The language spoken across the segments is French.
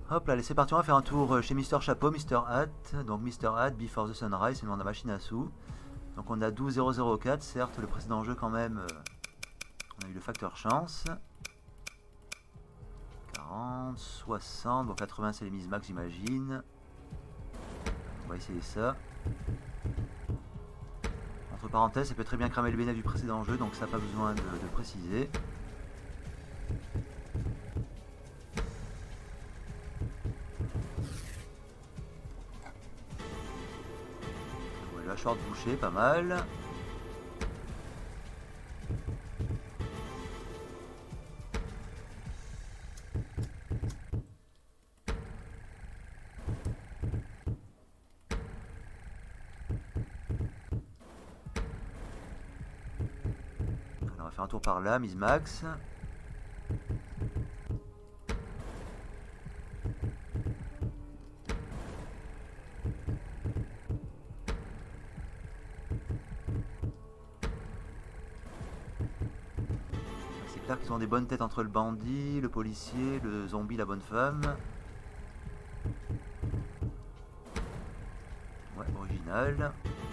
Hop là, allez, c'est parti, on va faire un tour chez Mister Chapeau, Mister Hat. Donc Mister Hat, Before the Sunrise, c'est le nom de la machine à sous. Donc on a 12004, certes, le précédent jeu quand même, on a eu le facteur chance. 40, 60, bon 80 c'est les mises max j'imagine. On va essayer ça. Entre parenthèses, ça peut très bien cramer le bénéfice du précédent jeu, donc ça n'a pas besoin de préciser. Voilà, short bouché, pas mal. Alors, on va faire un tour par là, mise max. C'est clair qu'ils ont des bonnes têtes entre le bandit, le policier, le zombie, la bonne femme. Ouais, original.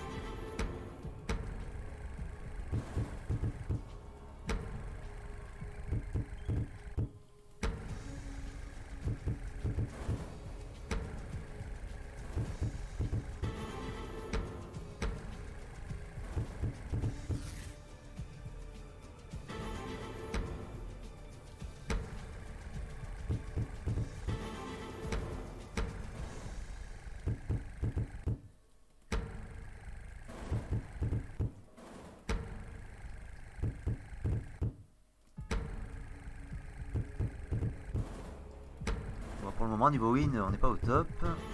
Bon, pour le moment, niveau win, on n'est pas au top.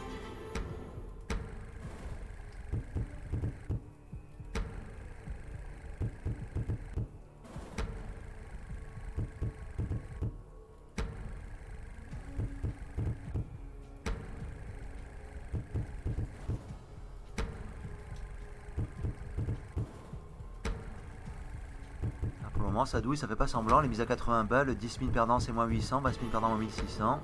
Pour le moment, ça douille, ça fait pas semblant. Les mises à 80 balles, 10 spins perdants c'est moins 800, 20 spins perdants moins 1600.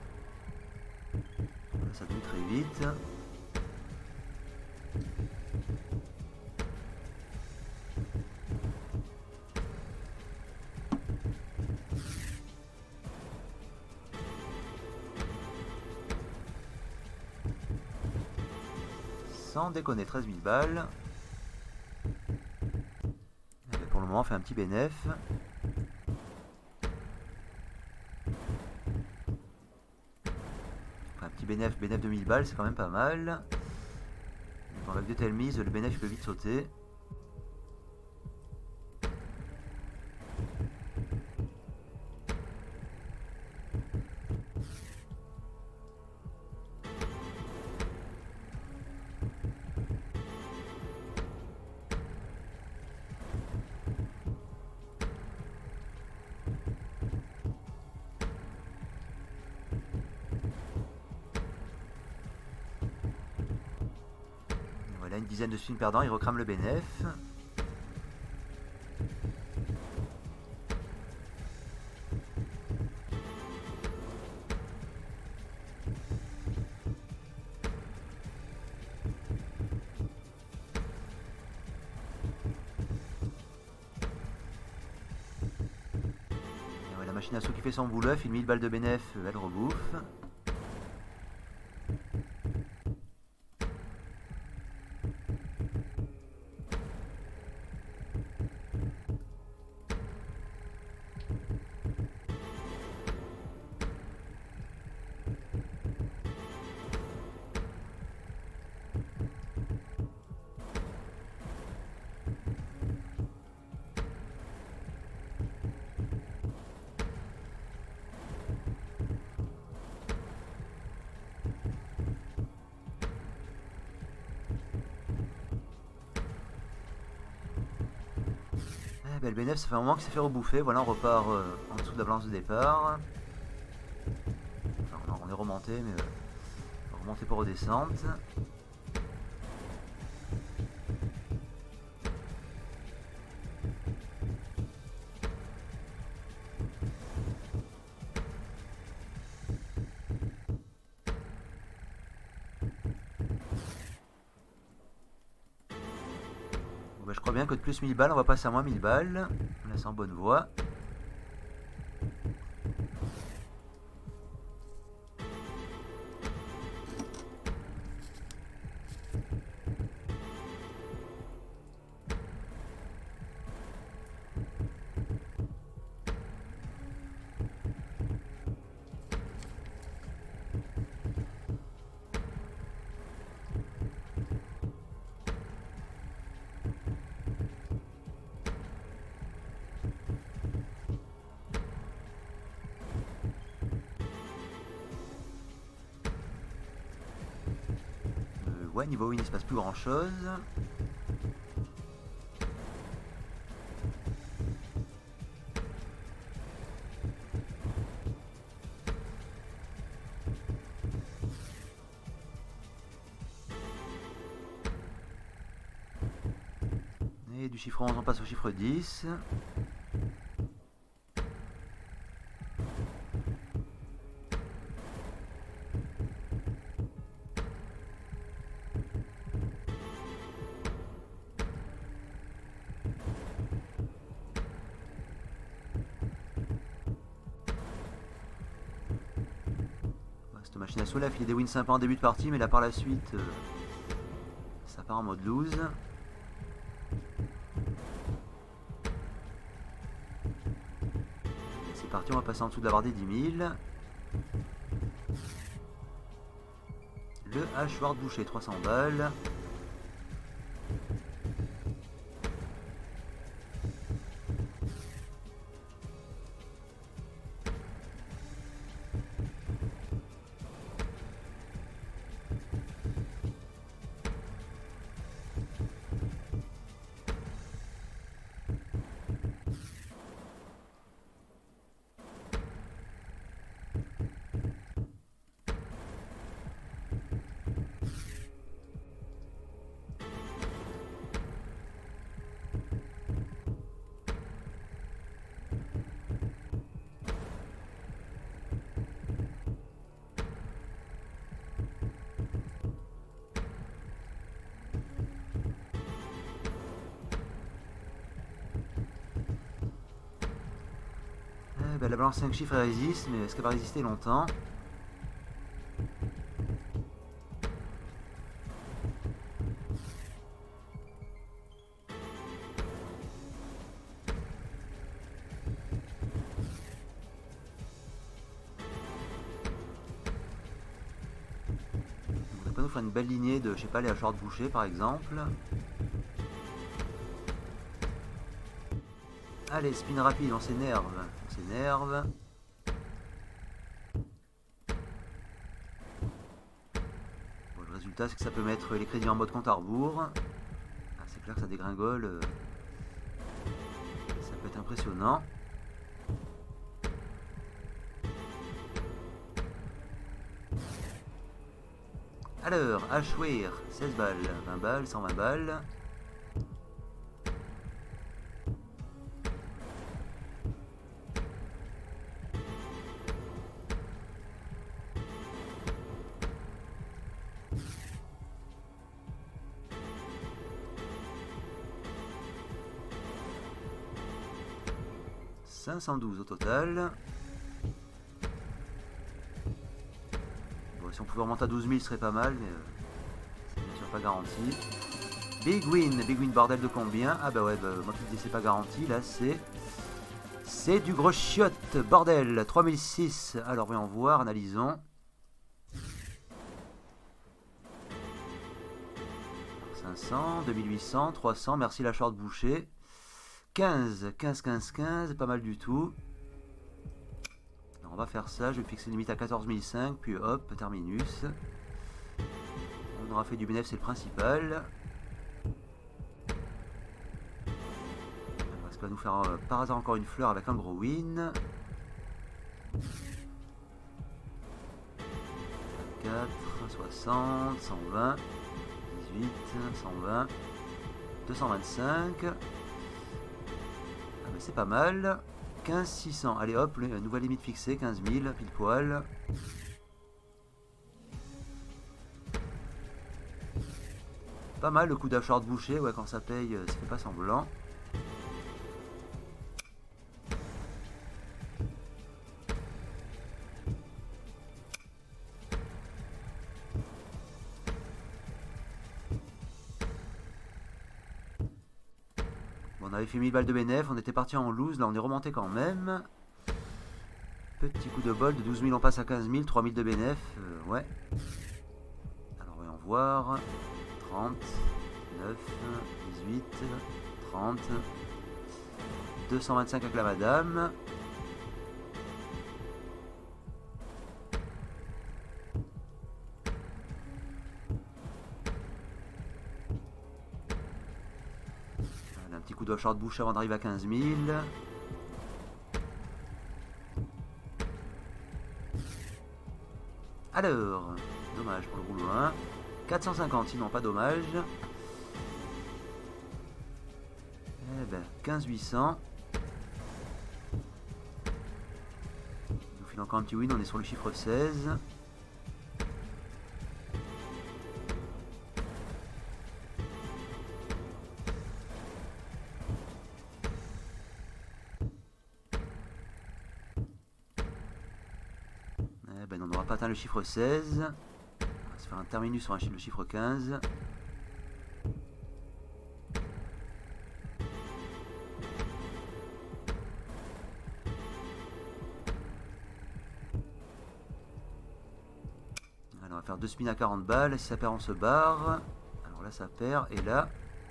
Là, ça douille très vite. Sans déconner, 13 000 balles. Et bien, pour le moment, on fait un petit bénéf. Enfin, un petit bénéf de 1000 balles, c'est quand même pas mal. Bon, avec de telles mises, le bénéf peut vite sauter. Voilà, une dizaine de spins perdants, il recrame le bénéf. Et voilà, la machine à sous qui fait son boulot, il 1000 balles de bénéf, elle rebouffe. Eh ben, le bénéf, ça fait un moment qu'il s'est fait rebouffer. Voilà, on repart en dessous de la balance de départ. Enfin, on est remonté, mais remonter pour redescendre. crois bien que de plus 1000 balles, on va passer à moins 1000 balles. Là, c'est en bonne voie. Ouais, niveau win, il se passe plus grand chose. Et du chiffre 11, on passe au chiffre 10. Cette machine à sous là, il fait des wins sympas en début de partie, mais là par la suite, ça part en mode lose. C'est parti, on va passer en dessous de la barre des 10 000. Le hachoir boucher, 300 balles. Ben, la balance 5 chiffres elle résiste, mais est-ce qu'elle va résister longtemps? On va nous faire une belle lignée de, je sais pas, les hachoirs de boucher par exemple. Allez, spin rapide, on s'énerve. On s'énerve. Bon, le résultat, c'est que ça peut mettre les crédits en mode compte à rebours. Ah, c'est clair que ça dégringole. Ça peut être impressionnant. Alors, Ashwear, 16 balles, 20 balles, 120 balles. « 512 au total. Bon, si on pouvait remonter à 12 000, ce serait pas mal, mais c'est bien sûr pas garanti. Big win bordel de combien? Ah bah ouais, bah, moi qui dis c'est pas garanti, là c'est du gros chiotte, bordel, 3006. Alors voyons voir, analysons. 500, 2800, 300, merci la short boucher. 15, pas mal du tout. Alors on va faire ça, je vais fixer une limite à 14 500, puis hop, terminus. On aura fait du bénéfice, c'est le principal. Ce qui va nous faire par hasard encore une fleur avec un gros win. 4, 60, 120, 18, 120, 225. Ah ben c'est pas mal. 15 600. Allez hop, nouvelle limite fixée, 15 000, pile poil. Pas mal le coup d'achat de boucher, ouais, quand ça paye, ça fait pas semblant. Bon, on avait fait 1000 balles de bénéf, on était parti en loose, là on est remonté quand même. Petit coup de bol, de 12 000 on passe à 15 000, 3 000 de bénéf, ouais. Alors voyons voir, 30, 9, 18, 30, 225 avec la madame. Un petit coup de short bouche avant d'arriver à 15 000. Alors, dommage pour le rouleau 1. 450, sinon pas dommage. Eh ben, 15 800. Il nous file encore un petit win, on est sur le chiffre 16. Eh ben, on n'aura pas atteint le chiffre 16. On va se faire un terminus sur le chiffre 15. Alors, on va faire 2 spins à 40 balles. Si ça perd, on se barre. Alors là, ça perd. Et là,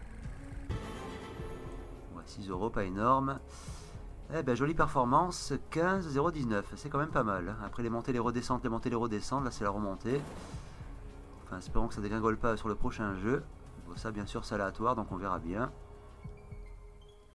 ouais, 6 euros, pas énorme. Eh ben, jolie performance, 15,019, c'est quand même pas mal. Après les montées, les redescentes, là c'est la remontée. Enfin, espérons que ça dégringole pas sur le prochain jeu. Bon, ça bien sûr c'est aléatoire, donc on verra bien.